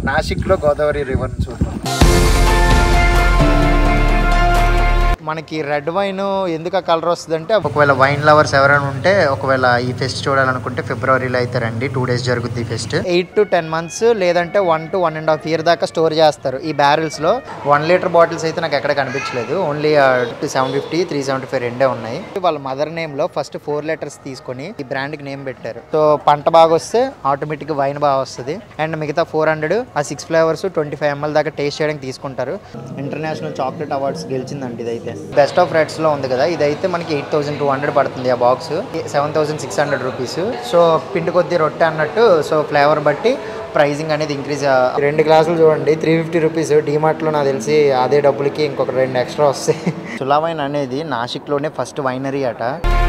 నాసిక్లో గోదావరి రివర్ని చూద్దాం. మనకి red wine ఎందుకు ఆ కలర్ వస్తుందంటే, ఒకవేళ వైన్ లవర్స్ ఎవరైనా ఉంటే, ఒకవేళ ఈ ఫెస్ట్ చూడాలనుకుంటే ఫిబ్రవరిలో అయితే రండి. 2 days జరుగుద్ది ఈ ఫెస్ట్. 8 to 10 months లేదంటే 1 to 1.5 year దాకా స్టోర్ చేస్తారు ఈ బ్యారెల్స్లో. 1 liter బాటిల్స్ అయితే నాకు ఎక్కడ కనిపించలేదు. ఓన్లీ 750, 375 రెండే ఉన్నాయి. వాళ్ళ మదర్ నేమ్లో ఫస్ట్ 4 letters తీసుకొని ఈ బ్రాండ్కి నేమ్ పెట్టారు. సో పంట బాగా వస్తే ఆటోమేటిక్గా వైన్ బాగా వస్తుంది. అండ్ మిగతా 400 ఆ 6 flavors 25 ml దాకా టేస్ట్ చేయడానికి తీసుకుంటారు. ఇంటర్నేషనల్ చాక్లెట్ అవార్డ్స్ గెలిచిందండి ఇదైతే. బెస్ట్ ఆఫ్ రెడ్స్లో ఉంది కదా, ఇదైతే మనకి 8,200 పడుతుంది ఆ బాక్స్. 7,600 రూపీస్. సో పిండి కొద్ది రొట్టె అన్నట్టు. సో ఫ్లేవర్ బట్టి ప్రైజింగ్ అనేది ఇంక్రీజ్. 2 గ్లాసులు చూడండి 350 రూపీస్. డీమార్ట్లో నాకు తెలిసి అదే డబ్బులకి ఇంకొక 2 ఎక్స్ట్రా వస్తాయి. సులా వైన్ అనేది నాసిక్లోనే ఫస్ట్ వైనరీ అట.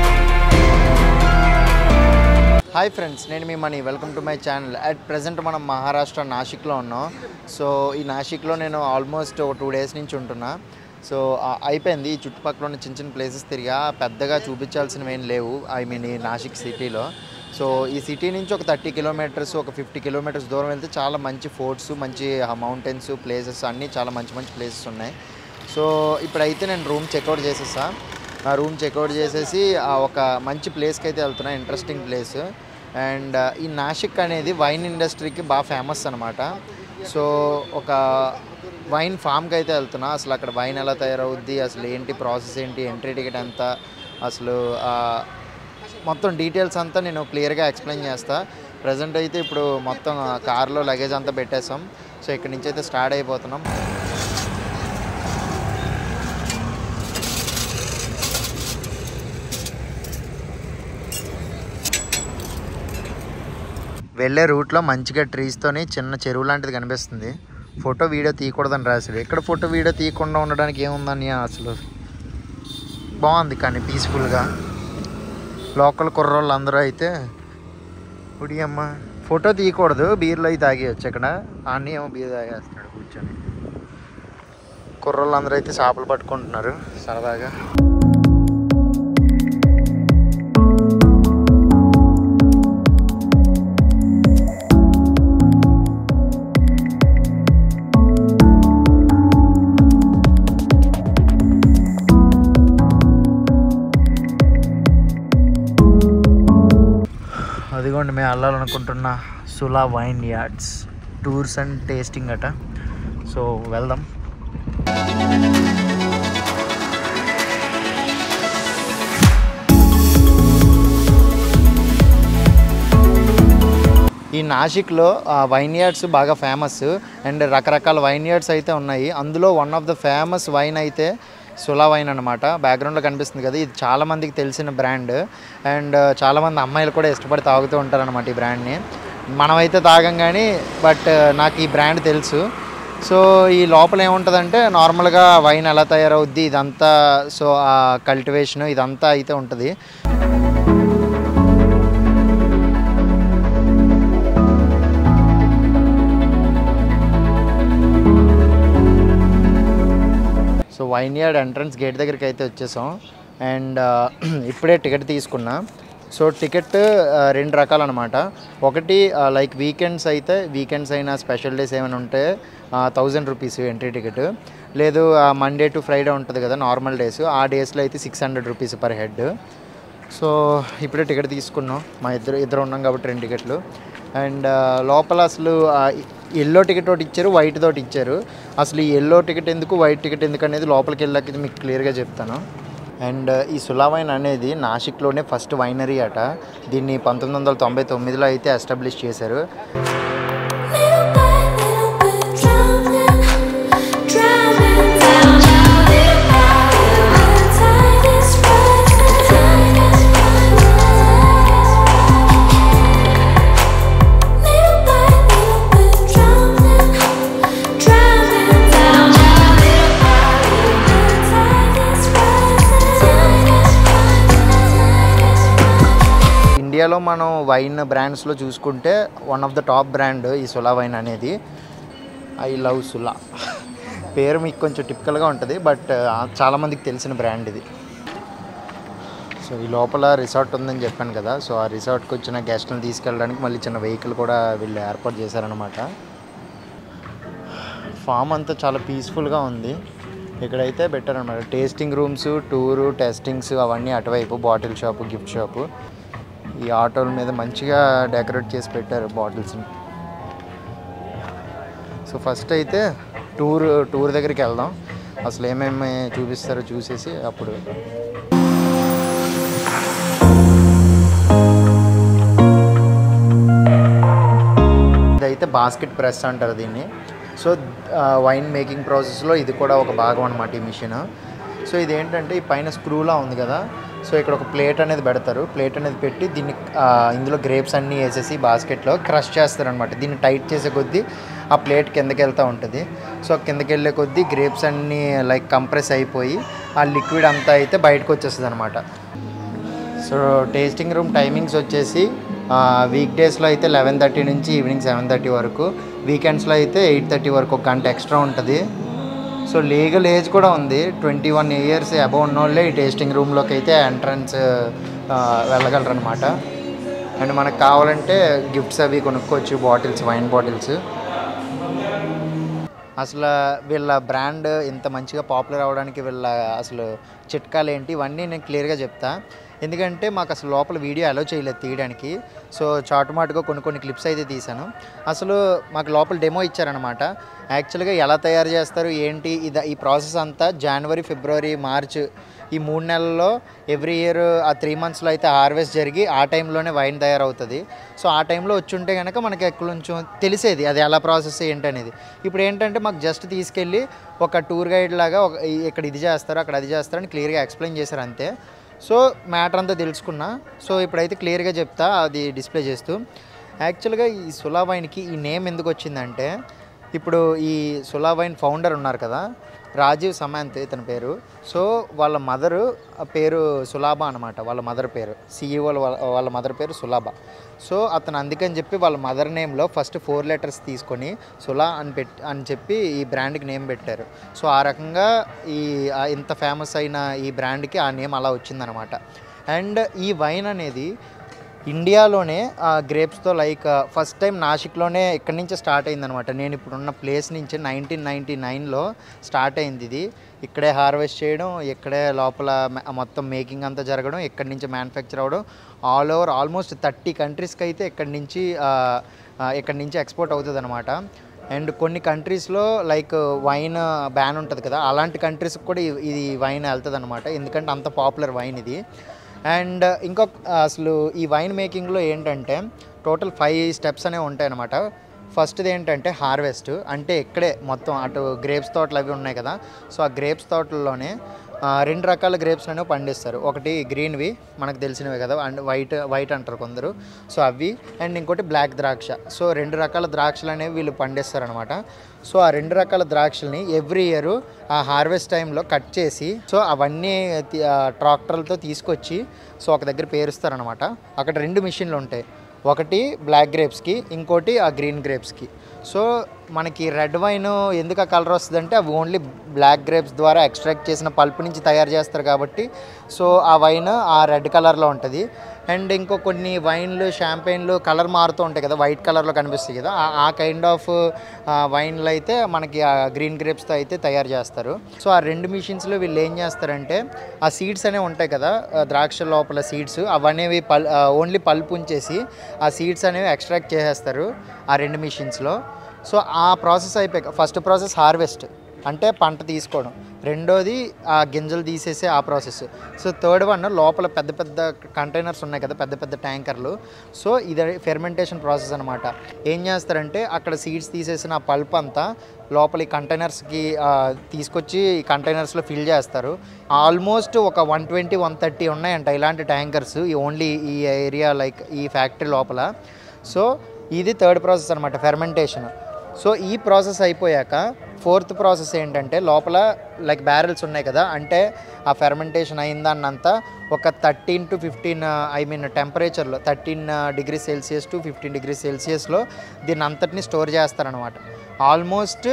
హాయ్ ఫ్రెండ్స్, నేను మీ Mani. Welcome to my channel. At present మనం మహారాష్ట్ర నాసిక్లో ఉన్నాం. సో ఈ నాసిక్లో నేను ఆల్మోస్ట్ 2 days నుంచి ఉంటున్నా. సో అయిపోయింది. ఈ చుట్టుపక్కల ఉన్న చిన్న చిన్న ప్లేసెస్ తిరిగా, పెద్దగా చూపించాల్సినవి ఏం లేవు. ఐ మీన్ ఈ నాసిక్ సిటీలో. సో ఈ సిటీ నుంచి ఒక 30 kilometers, ఒక 50 kilometers దూరం వెళ్తే చాలా మంచి ఫోర్ట్స్, మంచి మౌంటైన్స్, ప్లేసెస్ అన్నీ చాలా మంచి మంచి ప్లేసెస్ ఉన్నాయి. సో ఇప్పుడైతే నేను రూమ్ చెక్అవుట్ చేసేసా. ఆ రూమ్ చెక్అవుట్ చేసేసి ఒక మంచి ప్లేస్కి అయితే వెళ్తున్నా. Interesting place. అండ్ ఈ నాసిక్ అనేది వైన్ ఇండస్ట్రీకి బాగా ఫేమస్ అనమాట. సో ఒక వైన్ ఫామ్కి అయితే వెళ్తున్నా. అసలు అక్కడ వైన్ ఎలా తయారవుద్ది, అసలు ఏంటి ప్రాసెస్, ఏంటి ఎంట్రీ టికెట్ ఎంత, అసలు మొత్తం డీటెయిల్స్ అంతా నేను క్లియర్గా ఎక్స్ప్లెయిన్ చేస్తా. ప్రజెంట్ అయితే ఇప్పుడు మొత్తం కార్లో లగేజ్ అంతా పెట్టేసాం. సో ఇక్కడి నుంచి అయితే స్టార్ట్ అయిపోతున్నాం. వెళ్ళే రూట్లో మంచిగా ట్రీస్తోని చిన్న చెరువు లాంటిది కనిపిస్తుంది. ఫోటో వీడియో తీయకూడదని రాశాడు. ఇక్కడ ఫోటో వీడియో తీయకుండా ఉండడానికి ఏముందని, అసలు బాగుంది కానీ పీస్ఫుల్గా. లోకల్ కుర్రోళ్ళు అందరూ అయితే ఉడి అమ్మ ఫోటో తీయకూడదు, బీర్లు అవి తాగేయచ్చు. ఇక్కడ అన్నీ ఏమో బీర్ తాగేస్తున్నాడు కూర్చొని. కుర్రోళ్ళు అందరూ అయితే చేపలు పట్టుకుంటున్నారు సరదాగా. అదిగోండి మేము వెళ్ళాలనుకుంటున్న Sula vineyards tours and tasting అట. సో వెళ్దాం. ఈ నాసిక్లో వైన్ యార్డ్స్ బాగా ఫేమస్. అండ్ రకరకాల వైన్ యార్డ్స్ అయితే ఉన్నాయి. అందులో one of the famous wine అయితే సులా వైన్ అనమాట. బ్యాక్గ్రౌండ్లో కనిపిస్తుంది కదా, ఇది చాలామందికి తెలిసిన బ్రాండ్. అండ్ చాలామంది అమ్మాయిలు కూడా ఇష్టపడి తాగుతూ ఉంటారనమాట ఈ బ్రాండ్ని. మనమైతే తాగం కానీ, బట్ నాకు ఈ బ్రాండ్ తెలుసు. సో ఈ లోపల ఏముంటుందంటే, నార్మల్గా వైన్ ఎలా తయారవుద్ది ఇదంతా, సో ఆ కల్టివేషన్ ఇదంతా అయితే ఉంటుంది. So vineyard entrance gate దగ్గరికి అయితే వచ్చేసాం. అండ్ ఇప్పుడే టికెట్ తీసుకున్నా. సో టికెట్ 2 రకాలు అనమాట. ఒకటి లైక్ వీకెండ్స్ అయితే, వీకెండ్స్ అయినా స్పెషల్ డేస్ ఏమైనా ఉంటే 1000 రూపీస్ ఎంట్రీ టికెట్. లేదు మండే టు ఫ్రైడే ఉంటుంది కదా నార్మల్ డేస్, ఆ డేస్లో అయితే 600 రూపీస్ పర్ హెడ్. సో ఇప్పుడే టికెట్ తీసుకున్నాం. మా ఇద్దరు ఉన్నాం కాబట్టి 2 టికెట్లు. అండ్ లోపల అసలు ఎల్లో టికెట్ ఒకటి ఇచ్చారు, వైట్ తోటి ఇచ్చారు. అసలు ఈ ఎల్లో టికెట్ ఎందుకు, వైట్ టికెట్ ఎందుకు అనేది లోపలికి వెళ్ళాక మీకు క్లియర్గా చెప్తాను. అండ్ ఈ సులా వైన్ అనేది నాసిక్లోనే ఫస్ట్ వైనరీ అట. దీన్ని 1999లో అయితే ఎస్టాబ్లిష్ చేశారు. ఇండియాలో మనం వైన్ బ్రాండ్స్లో చూసుకుంటే one of the top brand ఈ సులా వైన్ అనేది. ఐ లవ్ సులా పేరు మీకు కొంచెం టిపికల్గా ఉంటుంది, బట్ చాలామందికి తెలిసిన బ్రాండ్ ఇది. సో ఈ లోపల రిసార్ట్ ఉందని చెప్పాను కదా, సో ఆ రిసార్ట్కి వచ్చిన గెస్ట్ని తీసుకెళ్ళడానికి మళ్ళీ చిన్న వెహికల్ కూడా వీళ్ళు ఏర్పాటు చేశారనమాట. ఫామ్ అంతా చాలా పీస్ఫుల్గా ఉంది. ఇక్కడైతే పెట్టారనమాట టేస్టింగ్ రూమ్స్, టూరు, టెస్టింగ్స్ అవన్నీ అటువైపు, బాటిల్ షాపు, గిఫ్ట్ షాపు. ఈ ఆటోల మీద మంచిగా డెకరేట్ చేసి పెట్టారు బాటిల్స్ని. సో ఫస్ట్ అయితే టూర్ దగ్గరికి వెళ్దాం. అసలు ఏమేమి చూపిస్తారో చూసేసి అప్పుడు. ఇదైతే బాస్కెట్ ప్రెస్ అంటారు దీన్ని. సో వైన్ మేకింగ్ ప్రాసెస్లో ఇది కూడా ఒక భాగం అనమాట ఈ మిషన్. సో ఇదేంటంటే ఈ పైన స్క్రూలా ఉంది కదా, సో ఇక్కడ ఒక ప్లేట్ అనేది పెడతారు. ప్లేట్ అనేది పెట్టి దీన్ని ఇందులో గ్రేప్స్ అన్నీ వేసేసి బాస్కెట్లో క్రష్ చేస్తారనమాట. దీన్ని టైట్ చేసే కొద్దీ ఆ ప్లేట్ కిందకి వెళ్తూ ఉంటుంది. సో కిందకి వెళ్ళే కొద్దీ గ్రేప్స్ అన్నీ లైక్ కంప్రెస్ అయిపోయి ఆ లిక్విడ్ అంతా అయితే బయటకు వచ్చేస్తుంది అనమాట. సో టేస్టింగ్ రూమ్ టైమింగ్స్ వచ్చేసి వీక్ డేస్లో అయితే 11:30 నుంచి ఈవినింగ్ 7:30 వరకు, వీకెండ్స్లో అయితే 8:30 వరకు, ఒక గంట ఎక్స్ట్రా ఉంటుంది. సో లీగల్ ఏజ్ కూడా ఉంది. 21 ఇయర్స్ అబవ్ ఉన్న వాళ్ళే ఈ టేస్టింగ్ రూమ్లోకి అయితే ఎంట్రన్స్ వెళ్ళగలరు అనమాట. అండ్ మనకు కావాలంటే గిఫ్ట్స్ అవి కొనుక్కోవచ్చు, బాటిల్స్, వైన్ బాటిల్స్. అసలు వీళ్ళ బ్రాండ్ ఇంత మంచిగా పాపులర్ అవ్వడానికి వీళ్ళ అసలు చిట్కాలు ఏంటి, ఇవన్నీ నేను క్లియర్గా చెప్తా. ఎందుకంటే మాకు అసలు లోపల వీడియో అలో చేయలేదు తీయడానికి. సో చాటుమాటుగా కొన్ని క్లిప్స్ అయితే తీశాను. అసలు మాకు లోపల డెమో ఇచ్చారనమాట. యాక్చువల్గా ఎలా తయారు చేస్తారు ఏంటి ఈ ప్రాసెస్ అంతా జనవరి, ఫిబ్రవరి, మార్చ్ ఈ 3 నెలల్లో ఎవ్రీ ఇయర్ ఆ 3 మంత్స్లో అయితే హార్వెస్ట్ జరిగి ఆ టైంలోనే వైన్ తయారవుతుంది. సో ఆ టైంలో వచ్చి ఉంటే కనుక మనకి కొంచెం తెలిసేది అది ఎలా ప్రాసెస్ ఏంటనేది. ఇప్పుడు ఏంటంటే మాకు జస్ట్ తీసుకెళ్ళి ఒక టూర్ గైడ్ లాగా ఇక్కడ ఇది చేస్తారు, అక్కడ అది చేస్తారని క్లియర్గా ఎక్స్ప్లెయిన్ చేశారు అంతే. సో మ్యాటర్ అంతా తెలుసుకున్నా. సో ఇప్పుడైతే క్లియర్గా చెప్తా అది డిస్ప్లే చేస్తూ. యాక్చువల్గా ఈ సులా వైన్కి ఈ నేమ్ ఎందుకు వచ్చిందంటే, ఇప్పుడు ఈ సులా వైన్ ఫౌండర్ ఉన్నారు కదా, రాజీవ్ సమాంత్ ఇతని పేరు. సో వాళ్ళ మదరు పేరు సులాభ అనమాట. వాళ్ళ మదర్ పేరు CEO వాళ్ళ మదర్ పేరు సులాభ. సో అతను అందుకని చెప్పి వాళ్ళ మదర్ నేమ్లో ఫస్ట్ 4 లెటర్స్ తీసుకొని సులా అని చెప్పి ఈ బ్రాండ్కి నేమ్ పెట్టారు. సో ఆ రకంగా ఇంత ఫేమస్ అయిన ఈ బ్రాండ్కి ఆ నేమ్ అలా వచ్చిందనమాట. అండ్ ఈ వైన్ అనేది ఇండియాలోనే గ్రేప్స్తో లైక్ ఫస్ట్ టైం నాసిక్లోనే ఇక్కడి నుంచే స్టార్ట్ అయిందనమాట. నేను ఇప్పుడున్న ప్లేస్ నుంచి 1999లో స్టార్ట్ అయింది ఇది. ఇక్కడే హార్వెస్ట్ చేయడం, ఇక్కడే లోపల మొత్తం మేకింగ్ అంతా జరగడం, ఇక్కడి నుంచి మ్యానుఫ్యాక్చర్ అవ్వడం, ఆల్ ఓవర్ ఆల్మోస్ట్ 30 కంట్రీస్కి అయితే ఇక్కడి నుంచి ఎక్స్పోర్ట్ అవుతుంది అనమాట. అండ్ కొన్ని కంట్రీస్లో లైక్ వైన్ బ్యాన్ ఉంటుంది కదా, అలాంటి కంట్రీస్కి కూడా ఇది వైన్ వెళ్తుంది అనమాట. ఎందుకంటే అంత పాపులర్ వైన్ ఇది. అండ్ అసలు ఈ వైన్ మేకింగ్లో ఏంటంటే టోటల్ 5 స్టెప్స్ అనేవి ఉంటాయి అన్నమాట. ఫస్ట్ది ఏంటంటే హార్వెస్ట్, అంటే ఇక్కడే మొత్తం అటు గ్రేప్స్ తోటలు అవి ఉన్నాయి కదా, సో ఆ గ్రేప్స్ తోటల్లోనే 2 రకాల గ్రేప్స్ అనేవి పండిస్తారు. ఒకటి గ్రీన్వి మనకు తెలిసినవి కదా, అండ్ వైట్ అంటారు కొందరు, సో అవి. అండ్ ఇంకోటి బ్లాక్ ద్రాక్ష. సో 2 రకాల ద్రాక్షలు అనేవి వీళ్ళు పండిస్తారనమాట. సో ఆ 2 రకాల ద్రాక్షల్ని ఎవ్రీ ఇయర్ ఆ హార్వెస్ట్ టైంలో కట్ చేసి, సో అవన్నీ ట్రాక్టర్లతో తీసుకొచ్చి సో ఒక దగ్గర పేరుస్తారనమాట. అక్కడ 2 మిషన్లు ఉంటాయి, ఒకటి బ్లాక్ గ్రేప్స్కి, ఇంకోటి ఆ గ్రీన్ గ్రేప్స్కి. సో మనకి రెడ్ వైన్ ఎందుకు ఆ కలర్ వస్తుందంటే అవి ఓన్లీ బ్లాక్ గ్రేప్స్ ద్వారా ఎక్స్ట్రాక్ట్ చేసిన పల్ప్ నుంచి తయారు చేస్తారు కాబట్టి సో ఆ వైన్ ఆ రెడ్ కలర్లో ఉంటుంది. అండ్ కొన్ని వైన్లు, షాంపెయిన్లు కలర్ మారుతూ ఉంటాయి కదా, వైట్ కలర్లో కనిపిస్తాయి కదా, ఆ కైండ్ ఆఫ్ వైన్లు అయితే మనకి ఆ గ్రీన్ గ్రేప్స్తో అయితే తయారు చేస్తారు. సో ఆ 2 మిషన్స్లో వీళ్ళు ఏం చేస్తారంటే ఆ సీడ్స్ అనేవి ఉంటాయి కదా, ద్రాక్ష లోపల సీడ్స్ అవనేవి ఓన్లీ పల్ప్ ఉంచేసి ఆ సీడ్స్ అనేవి ఎక్స్ట్రాక్ట్ చేసేస్తారు ఆ 2 మిషన్స్లో. సో ఆ ప్రాసెస్ అయిపోయాక ఫస్ట్ ప్రాసెస్ హార్వెస్ట్ అంటే పంట తీసుకోవడం, రెండోది ఆ గింజలు తీసేసే ఆ ప్రాసెస్. సో థర్డ్ వన్ లోపల పెద్ద పెద్ద కంటైనర్స్ ఉన్నాయి కదా, పెద్ద పెద్ద ట్యాంకర్లు. సో ఇది ఫెర్మెంటేషన్ ప్రాసెస్ అనమాట. ఏం చేస్తారంటే అక్కడ సీడ్స్ తీసేసిన పల్ప్ అంతా లోపల ఈ కంటైనర్స్కి తీసుకొచ్చి ఈ కంటైనర్స్లో ఫిల్ చేస్తారు. ఆల్మోస్ట్ ఒక 120-130 ఉన్నాయంట ఇలాంటి ట్యాంకర్స్ ఓన్లీ ఈ ఏరియా లైక్ ఈ ఫ్యాక్టరీ లోపల. సో ఇది థర్డ్ ప్రాసెస్ అనమాట, ఫెర్మెంటేషన్. సో ఈ ప్రాసెస్ అయిపోయాక ఫోర్త్ ప్రాసెస్ ఏంటంటే లోపల లైక్ బ్యారెల్స్ ఉన్నాయి కదా, అంటే ఆ ఫెర్మెంటేషన్ అయిందన్నంతా ఒక 13 to 15 టెంపరేచర్లో 13 degrees Celsius to 15 degrees Celsiusలో దీన్ని అంతటిని స్టోర్ చేస్తారనమాట. ఆల్మోస్ట్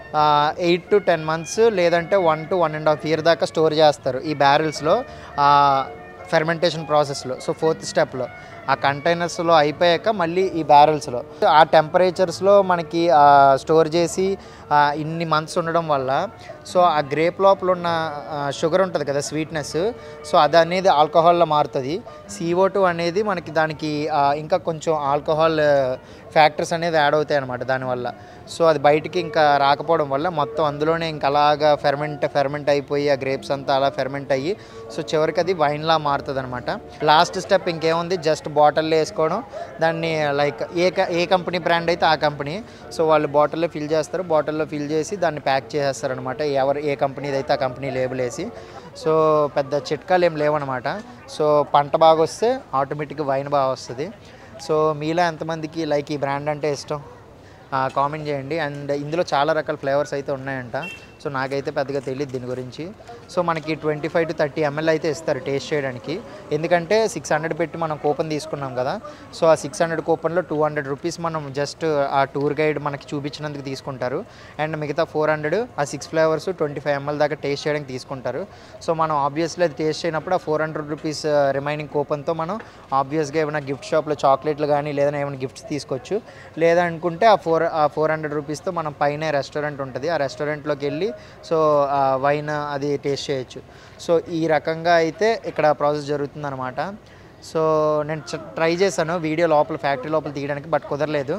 8 to 10 months లేదంటే 1 to 1.5 years దాకా స్టోర్ చేస్తారు ఈ బ్యారెల్స్లో ఫెర్మెంటేషన్ ప్రాసెస్లో. సో ఫోర్త్ స్టెప్లో ఆ కంటైనర్స్లో అయిపోయాక మళ్ళీ ఈ బ్యారెల్స్లో ఆ టెంపరేచర్స్లో మనకి స్టోర్ చేసి ఇన్ని మంత్స్ ఉండడం వల్ల సో ఆ గ్రేప్ లోపల ఉన్న షుగర్ ఉంటుంది కదా, స్వీట్నెస్, సో అది అనేది ఆల్కహాల్లో మారుతుంది. CO2 అనేది మనకి దానికి ఇంకా కొంచెం ఆల్కహాల్ ఫ్యాక్టర్స్ అనేది యాడ్ అవుతాయి అన్నమాట దానివల్ల. సో అది బయటికి ఇంకా రాకపోవడం వల్ల మొత్తం అందులోనే ఇంకా అలాగా ఫెర్మెంట్ అయిపోయి ఆ గ్రేప్స్ అంతా అలా ఫెర్మెంట్ అయ్యి సో చివరికి అది వైన్లా మారుతుంది అనమాట. లాస్ట్ స్టెప్ ఇంకేముంది, జస్ట్ బాటిల్లో వేసుకోవడం, దాన్ని లైక్ ఏ కంపెనీ బ్రాండ్ అయితే ఆ కంపెనీ, సో వాళ్ళు బాటిల్లో ఫిల్ చేస్తారు, బాటిల్లో ఫిల్ చేసి దాన్ని ప్యాక్ చేసేస్తారు అనమాట. ఏ కంపెనీది అయితే ఆ కంపెనీ లేబుల్ వేసి. సో పెద్ద చిట్కాలు ఏం లేవన్నమాట. సో పంట బాగా వస్తే ఆటోమేటిక్గా వైన్ బాగా వస్తుంది. సో మీలో ఎంతమందికి లైక్ ఈ బ్రాండ్ అంటే ఇష్టం కామెంట్ చేయండి. అండ్ ఇందులో చాలా రకాల ఫ్లేవర్స్ అయితే ఉన్నాయంట. సో నాకైతే పెద్దగా తెలియదు దీని గురించి. సో మనకి 25 to 30 ml అయితే ఇస్తారు టేస్ట్ చేయడానికి. ఎందుకంటే 600 పెట్టి మనం కూపన్ తీసుకున్నాం కదా, సో ఆ 600 కూపన్లో 200 రూపీస్ మనం జస్ట్ ఆ టూర్ గైడ్ మనకి చూపించినందుకు తీసుకుంటారు. అండ్ మిగతా 400 ఆ 6 ఫ్లేవర్స్ 25 ml దాకా టేస్ట్ చేయడానికి తీసుకుంటారు. సో మనం ఆబ్వియస్లీ అది టేస్ట్ చేయనప్పుడు ఆ 400 రూపీస్ రిమైనింగ్ కూపన్తో మనం ఆబ్వియస్గా ఏమైనా గిఫ్ట్ షాప్లో చాక్లెట్లు కానీ లేదా ఏమైనా గిఫ్ట్స్ తీసుకోవచ్చు. లేదా అనుకుంటే ఆ 400 రూపీస్తో మనం పైన రెస్టారెంట్ ఉంటుంది, ఆ రెస్టారెంట్లోకి వెళ్ళి సో వైన్ అది టేస్ట్ చేయొచ్చు. సో ఈ రకంగా అయితే ఇక్కడ ప్రాసెస్ జరుగుతుందన్నమాట. సో నేను ట్రై చేశాను వీడియో లోపల ఫ్యాక్టరీ లోపల తీయడానికి, బట్ కుదరలేదు.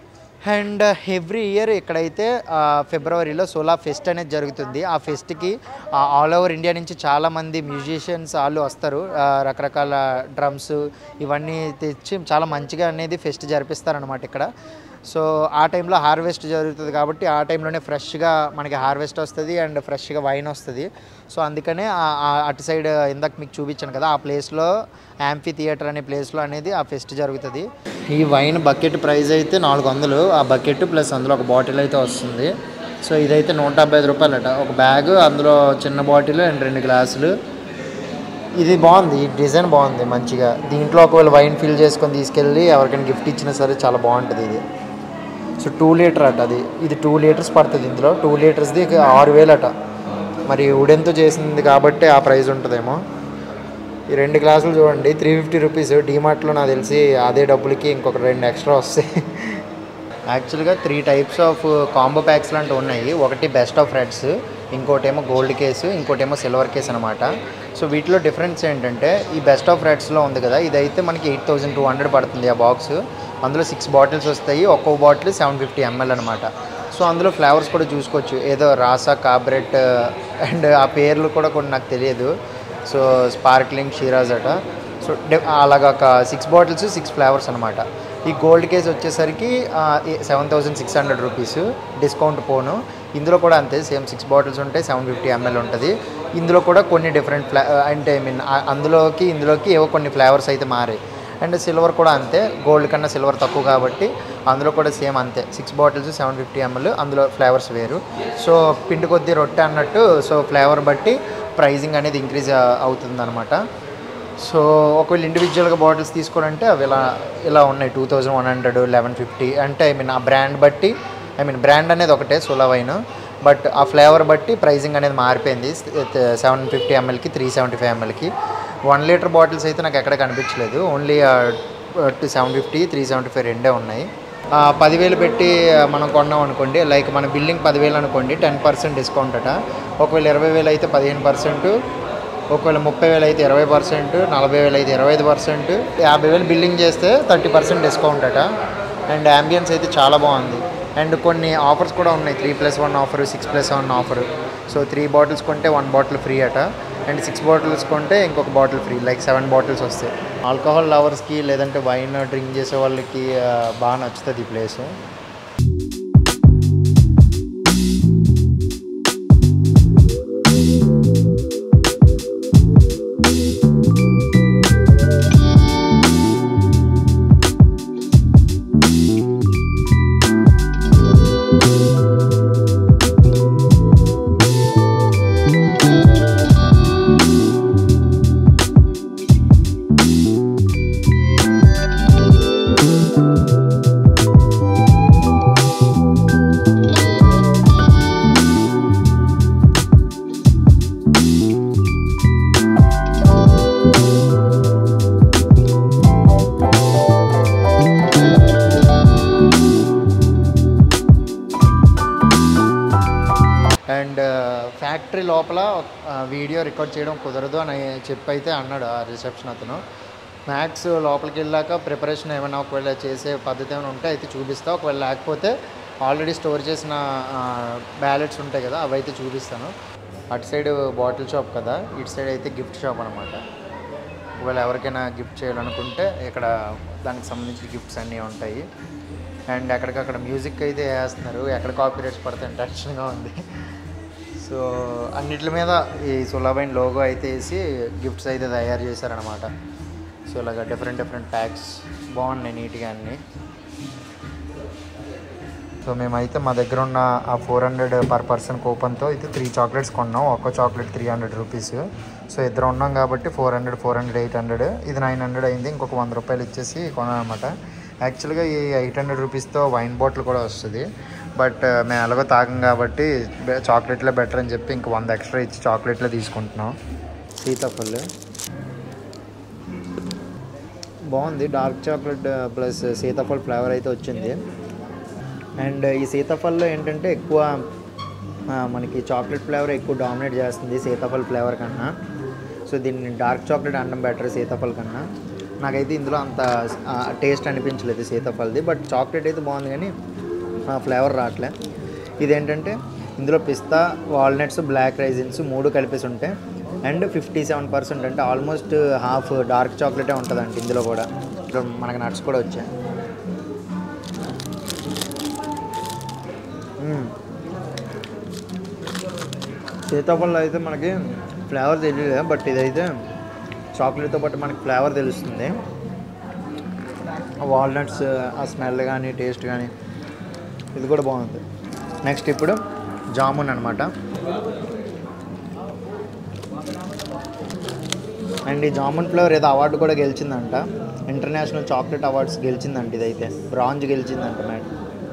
అండ్ ఎవ్రీ ఇయర్ ఇక్కడైతే ఫిబ్రవరిలో సోలా ఫెస్ట్ అనేది జరుగుతుంది. ఆ ఫెస్ట్కి ఆల్ ఓవర్ ఇండియా నుంచి చాలామంది మ్యూజిషియన్స్ వాళ్ళు వస్తారు, రకరకాల డ్రమ్స్ ఇవన్నీ తెచ్చి చాలా మంచిగా అనేది ఫెస్ట్ జరిపిస్తారనమాట ఇక్కడ. సో ఆ టైంలో హార్వెస్ట్ జరుగుతుంది కాబట్టి ఆ టైంలోనే ఫ్రెష్గా మనకి హార్వెస్ట్ వస్తుంది అండ్ ఫ్రెష్గా వైన్ వస్తుంది. సో అందుకనే అటు సైడ్ ఇందాక మీకు చూపించాను కదా, ఆ ప్లేస్లో యాంఫీ థియేటర్ అనే ప్లేస్లో అనేది ఆ ఫెస్ట్ జరుగుతుంది. ఈ వైన్ బకెట్ ప్రైస్ అయితే 400, ఆ బకెట్ ప్లస్ అందులో ఒక బాటిల్ అయితే వస్తుంది. సో ఇదైతే 175 రూపాయలట ఒక బ్యాగ్, అందులో చిన్న బాటిల్ అండ్ 2 గ్లాసులు. ఇది బాగుంది, ఈ డిజైన్ బాగుంది మంచిగా. దీంట్లో ఒకవేళ వైన్ ఫిల్ చేసుకొని తీసుకెళ్ళి ఎవరికైనా గిఫ్ట్ ఇచ్చినా సరే చాలా బాగుంటుంది ఇది. సో 2 లీటర్ అట అది, ఇది 2 లీటర్స్ పడుతుంది. ఇందులో 2 లీటర్స్ది 6000 అట. మరి ఉడెన్తో చేసింది కాబట్టి ఆ ప్రైస్ ఉంటుందేమో. ఈ 2 గ్లాసులు చూడండి 350 రూపీస్. డీమార్ట్లో నాకు తెలిసి అదే డబ్బులకి ఇంకొక 2 ఎక్స్ట్రా వస్తాయి. యాక్చువల్గా 3 టైప్స్ ఆఫ్ కాంబో ప్యాక్స్ లాంటివి ఉన్నాయి. ఒకటి బెస్ట్ ఆఫ్ రెడ్స్, ఇంకోటేమో గోల్డ్ కేసు, ఇంకోటేమో సిల్వర్ కేసు అనమాట. సో వీటిలో డిఫరెన్స్ ఏంటంటే ఈ బెస్ట్ ఆఫ్ రెడ్స్లో ఉంది కదా, ఇదైతే మనకి 8200 పడుతుంది ఆ బాక్స్. అందులో 6 బాటిల్స్ వస్తాయి, ఒక్కో బాటిల్ 750 ml అనమాట. సో అందులో ఫ్లేవర్స్ కూడా చూసుకోవచ్చు, ఏదో రాసా, కాబరెట్ అండ్ ఆ పేర్లు కూడా కొన్ని నాకు తెలియదు. సో స్పార్క్లింగ్, షీరాజ్ అట. సో అలాగా ఒక 6 బాటిల్స్ 6 ఫ్లేవర్స్ అనమాట. ఈ గోల్డ్ కేస్ వచ్చేసరికి 7600 రూపీస్ డిస్కౌంట్ పోను. ఇందులో కూడా అంతే, సేమ్ 6 బాటిల్స్ ఉంటాయి, 750 ml ఉంటుంది. ఇందులో కూడా కొన్ని డిఫరెంట్ అంటే ఐ మీన్ ఇందులోకి ఏవో కొన్ని ఫ్లేవర్స్ అయితే మారాయి. అండ్ సిల్వర్ కూడా అంతే, గోల్డ్ కన్నా సిల్వర్ తక్కువ కాబట్టి అందులో కూడా సేమ్ అంతే, 6 బాటిల్స్ 750 ml, అందులో ఫ్లేవర్స్ వేరు. సో పిండి కొద్దీ రొట్టె అన్నట్టు, సో ఫ్లేవర్ బట్టి ప్రైజింగ్ అనేది ఇంక్రీజ్ అవుతుంది అనమాట. సో ఒకవేళ ఇండివిజువల్గా బాటిల్స్ తీసుకోవాలంటే అవి ఇలా ఉన్నాయి, 2100, 1150. అంటే ఆ బ్రాండ్ బట్టి, బ్రాండ్ అనేది ఒకటే సోలా వైన్, బట్ ఆ ఫ్లేవర్ బట్టి ప్రైజింగ్ అనేది మారిపోయింది. 750 mlకి 375 mlకి. 1 లీటర్ బాటిల్స్ అయితే నాకు ఎక్కడ కనిపించలేదు, ఓన్లీ 750, 375 రెండే ఉన్నాయి. 10,000 పెట్టి మనం కొన్నాం అనుకోండి, లైక్ మన బిల్లింగ్ 10,000 అనుకోండి, 10% డిస్కౌంట్ అట. ఒకవేళ 20,000 అయితే 15%, ఒకవేళ 30,000 అయితే 20%, 40,000 అయితే 25%, 50,000 బిల్లింగ్ చేస్తే 30% డిస్కౌంట్ అట. అండ్ యాంబియన్స్ అయితే చాలా బాగుంది. అండ్ కొన్ని ఆఫర్స్ కూడా ఉన్నాయి, 3+1 ఆఫర్, 6+1 ఆఫర్. సో 3 బాటిల్స్ కొంటే 1 బాటిల్ ఫ్రీ అట. అండ్ 6 బాటిల్స్ కొంటే ఇంకొక బాటిల్ ఫ్రీ, లైక్ 7 బాటిల్స్ వస్తాయి. ఆల్కహాల్ లవర్స్కి లేదంటే వైన్ డ్రింక్ చేసే వాళ్ళకి బాగా నచ్చుతుంది ఈ ప్లేసు. అండ్ ఫ్యాక్టరీ లోపల వీడియో రికార్డ్ చేయడం కుదరదు అని చెప్పి అయితే అన్నాడు ఆ రిసెప్షన్ అతను. మ్యాక్స్ లోపలికి వెళ్ళాక ప్రిపరేషన్ ఏమైనా ఒకవేళ చేసే పద్ధతి ఏమైనా ఉంటే అయితే చూపిస్తా, ఒకవేళ లేకపోతే ఆల్రెడీ స్టోర్ చేసిన బ్యాలెట్స్ ఉంటాయి కదా అవి అయితే చూపిస్తాను. అటు సైడ్ బాటిల్ షాప్ కదా, ఇటు సైడ్ అయితే గిఫ్ట్ షాప్ అనమాట. ఒకవేళ ఎవరికైనా గిఫ్ట్ చేయాలనుకుంటే ఇక్కడ దానికి సంబంధించిన గిఫ్ట్స్ అన్నీ ఉంటాయి. అండ్ ఎక్కడికక్కడ మ్యూజిక్ అయితే వేస్తున్నారు, ఎక్కడ కాపీరైట్స్ పడతాయి టెన్షన్గా ఉంది. సో అన్నిటి మీద ఈ సులభైన లోగో అయితే వేసి గిఫ్ట్స్ అయితే తయారు చేశారనమాట. సో ఇలాగ డిఫరెంట్ ప్యాక్స్ బాగున్నాయి నీట్గా అన్నీ. సో మేమైతే మా దగ్గర ఉన్న ఆ 400 పర్ పర్సన్ కూపన్తో అయితే 3 చాక్లెట్స్ కొన్నాం. ఒక్కో చాక్లెట్ 300 రూపీస్. సో ఇద్దరు ఉన్నాం కాబట్టి 400, 800, ఇది 900 అయింది. ఇంకొక 100 రూపాయలు ఇచ్చేసి కొన్నాం అనమాట. యాక్చువల్గా ఈ 800 రూపీస్తో వైన్ బాటిల్ కూడా వస్తుంది, బట్ మేము ఎలాగో తాగం కాబట్టి చాక్లెట్లే బెటర్ అని చెప్పి ఇంక 100 ఎక్స్ట్రా ఇచ్చి చాక్లెట్లే తీసుకుంటున్నాం. సీతాఫల్ బాగుంది, డార్క్ చాక్లెట్ ప్లస్ సీతాఫల్ ఫ్లేవర్ అయితే వచ్చింది. అండ్ ఈ సీతాఫల్లో ఏంటంటే ఎక్కువ మనకి చాక్లెట్ ఫ్లేవర్ ఎక్కువ డామినేట్ చేస్తుంది సీతాఫల్ ఫ్లేవర్ కన్నా. సో దీన్ని డార్క్ చాక్లెట్ అనడం బెటర్ సీతాఫల్ కన్నా. నాకైతే ఇందులో అంత టేస్ట్ అనిపించలేదు సీతాఫల్ది, బట్ చాక్లెట్ అయితే బాగుంది కానీ ఫ్లేవర్ రావట్లే. ఇదేంటంటే ఇందులో పిస్తా, వాల్నట్స్, బ్లాక్ రైజిన్స్ 3 కలిపేసి ఉంటాయి. అండ్ 57% అంటే ఆల్మోస్ట్ హాఫ్ డార్క్ చాక్లెటే ఉంటుందండి ఇందులో కూడా. ఇక్కడ మనకు నట్స్ కూడా వచ్చాయి. సీతాఫలం అయితే మనకి ఫ్లేవర్ తెలియదు, బట్ ఇదైతే చాక్లెట్తో పాటు మనకి ఫ్లేవర్ తెలుస్తుంది. వాల్నట్స్ ఆ స్మెల్ కానీ టేస్ట్ కానీ ఇది కూడా బాగుంది. నెక్స్ట్ ఇప్పుడు జామున్ అనమాట. అండ్ ఈ జామున్ ఫ్లేవర్ ఏదో అవార్డు కూడా గెలిచిందంట, ఇంటర్నేషనల్ చాక్లెట్ అవార్డ్స్ గెలిచిందంట. ఇదైతే బ్రాంజ్ గెలిచిందంట మేడం.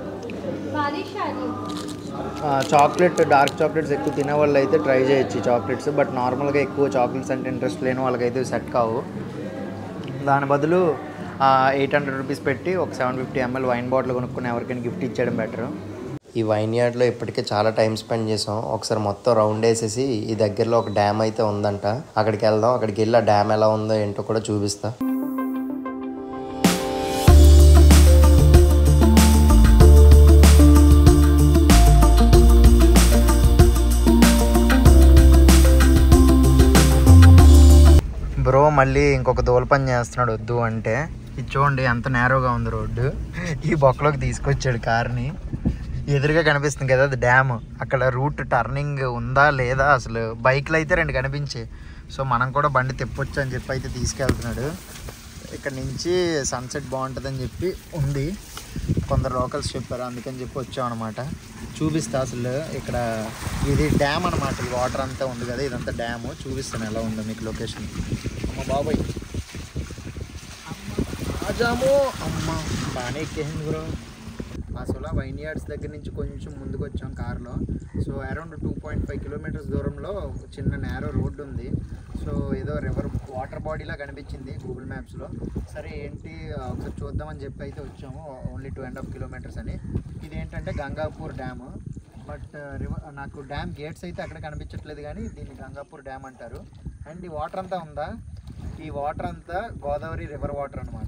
చాక్లెట్ డార్క్ చాక్లెట్స్ ఎక్కువ తినే వాళ్ళు అయితే ట్రై చేయొచ్చు ఈ చాక్లెట్స్, బట్ నార్మల్గా ఎక్కువ చాక్లెట్స్ అంటే ఇంట్రెస్ట్ లేని వాళ్ళకైతే సెట్ కావు. దాని బదులు 800 రూపీస్ పెట్టి ఒక 750 ml వైన్ బాటిల్ కొనుక్కుని ఎవరికైనా గిఫ్ట్ ఇచ్చేయడం బెటర్. ఈ వైన్ యార్డ్లో ఇప్పటికే చాలా టైం స్పెండ్ చేసాం. ఒకసారి మొత్తం రౌండ్ వేసేసి ఈ దగ్గరలో ఒక డ్యామ్ అయితే ఉందంట, అక్కడికి వెళ్దాం. అక్కడికి వెళ్ళి ఆ డ్యామ్ ఎలా ఉందో ఏంటో కూడా చూపిస్తా. బ్రో మళ్ళీ ఇంకొక దోల పని చేస్తున్నాడు వద్దు అంటే. ఇది చూడండి ఎంత నేరోగా ఉంది రోడ్డు, ఈ బొక్కలోకి తీసుకొచ్చాడు కార్ని. ఎదురుగా కనిపిస్తుంది కదా అది డ్యామ్, అక్కడ రూట్ టర్నింగ్ ఉందా లేదా అసలు. బైక్లు అయితే 2 కనిపించాయి. సో మనం కూడా బండి తిప్పొచ్చు అని చెప్పి అయితే తీసుకెళ్తున్నాడు. ఇక్కడ నుంచి సన్సెట్ బాగుంటుందని చెప్పి ఉంది, కొందరు లోకల్స్ చెప్పారు, అందుకని చెప్పి వచ్చామన్నమాట. చూపిస్తా అసలు ఇక్కడ ఇది డ్యామ్ అనమాట. ఈ వాటర్ అంతా ఉంది కదా, ఇదంతా డ్యాము. చూపిస్తాను ఎలా ఉందో మీకు లొకేషన్. అమ్మ బాబాయ్ రాజాము అమ్మ బాగానే ఎక్కేసింది బ్రో. అసలు వైన్ యార్డ్స్ దగ్గర నుంచి కొంచెం ముందుకు వచ్చాం కార్లో. సో అరౌండ్ 2.5 కిలోమీటర్స్ దూరంలో చిన్న నేరో రోడ్డు ఉంది. సో ఏదో రివర్ వాటర్ బాడీలా కనిపించింది గూగుల్ మ్యాప్స్లో. సరే ఏంటి ఒకసారి చూద్దామని చెప్పి అయితే వచ్చాము. ఓన్లీ 2.5 కిలోమీటర్స్ అని. ఇదేంటంటే గంగాపూర్ డ్యామ్, బట్ నాకు డ్యామ్ గేట్స్ అయితే అక్కడ కనిపించట్లేదు కానీ దీన్ని గంగాపూర్ డ్యామ్ అంటారు. అండ్ ఈ వాటర్ అంతా ఉందా, ఈ వాటర్ అంతా గోదావరి రివర్ వాటర్ అనమాట.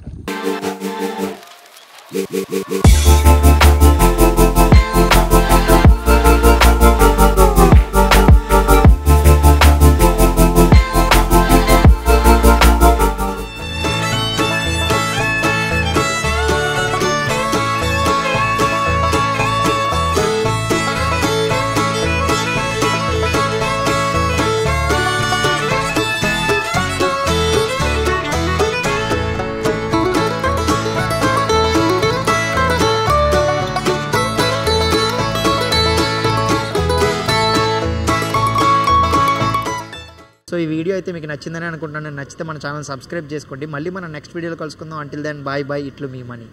సో ఈ వీడియో అయితే మీకు నచ్చిందని అనుకుంటున్నాను. నచ్చితే మన ఛానల్ సబ్స్క్రైబ్ చేసుకోండి. మళ్ళీ మనం నెక్స్ట్ వీడియోలో కలుసుకుందాం. Until then bye bye. ఇట్లు మీ మనీ.